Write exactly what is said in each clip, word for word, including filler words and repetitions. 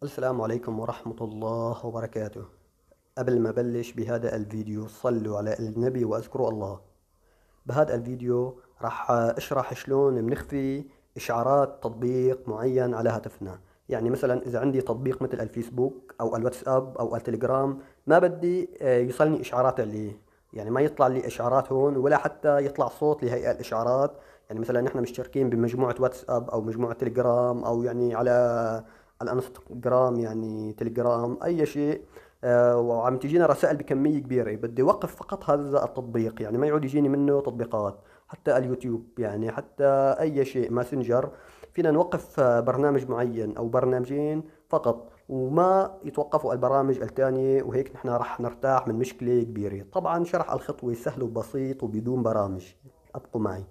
السلام عليكم ورحمة الله وبركاته. قبل ما بلش بهذا الفيديو صلوا على النبي واذكروا الله. بهذا الفيديو راح اشرح شلون بنخفي اشعارات تطبيق معين على هاتفنا. يعني مثلا اذا عندي تطبيق مثل الفيسبوك او الواتساب او التليجرام، ما بدي آه، يوصلني اشعارات عليه. يعني ما يطلع لي اشعارات هون ولا حتى يطلع صوت لهيئة الاشعارات. يعني مثلا نحن مشتركين بمجموعة واتساب او مجموعة تليجرام او يعني على الانستغرام، يعني تليجرام اي شيء. آه، وعم تجينا رسائل بكمية كبيرة، بدي اوقف فقط هذا التطبيق، يعني ما يعود يجيني منه تطبيقات. حتى اليوتيوب، يعني حتى اي شيء ماسنجر، فينا نوقف آه، برنامج معين او برنامجين فقط، وما يتوقفوا البرامج الثانية، وهيك نحن راح نرتاح من مشكلة كبيرة. طبعا شرح الخطوة سهل وبسيط وبدون برامج. ابقوا معي.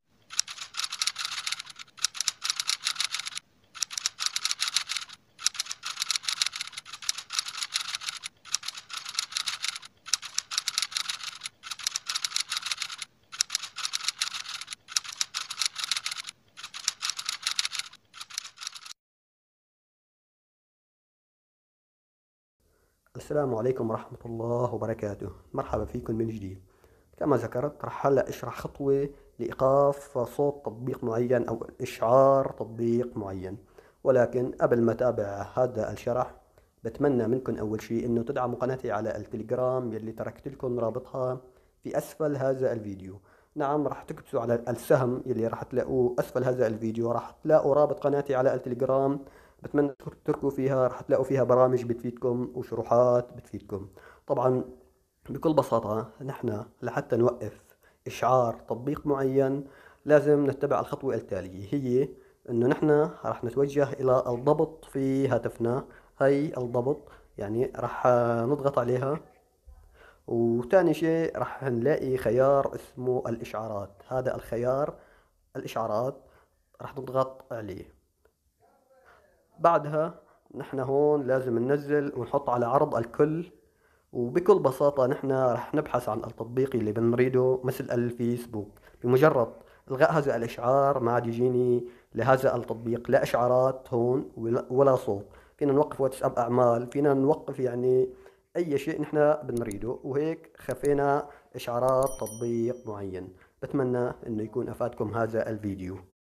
السلام عليكم ورحمة الله وبركاته، مرحبا فيكم من جديد. كما ذكرت رح هلأ اشرح خطوة لإيقاف صوت تطبيق معين أو إشعار تطبيق معين. ولكن قبل ما أتابع هذا الشرح، بتمنى منكم أول شيء إنه تدعموا قناتي على التليجرام يلي تركت لكم رابطها في أسفل هذا الفيديو. نعم، راح تكبسوا على السهم يلي راح تلاقوه أسفل هذا الفيديو، راح تلاقوا رابط قناتي على التليجرام. بتمنى تتركوا فيها، راح تلاقوا فيها برامج بتفيدكم وشروحات بتفيدكم. طبعا بكل بساطة نحن لحتى نوقف إشعار تطبيق معين لازم نتبع الخطوة التالية، هي إنه نحن راح نتوجه إلى الضبط في هاتفنا. هي الضبط، يعني راح نضغط عليها، وتاني شيء راح نلاقي خيار اسمه الإشعارات. هذا الخيار الإشعارات راح نضغط عليه. بعدها نحن هون لازم ننزل ونحط على عرض الكل. وبكل بساطة نحن رح نبحث عن التطبيق اللي بنريده مثل الفيسبوك. بمجرد إلغاء هذا الإشعار ما عاد يجيني لهذا التطبيق لا إشعارات هون ولا ولا صوت. فينا نوقف واتساب أعمال، فينا نوقف يعني أي شيء نحن بنريده، وهيك خفينا إشعارات تطبيق معين. بتمنى إنه يكون أفادكم هذا الفيديو.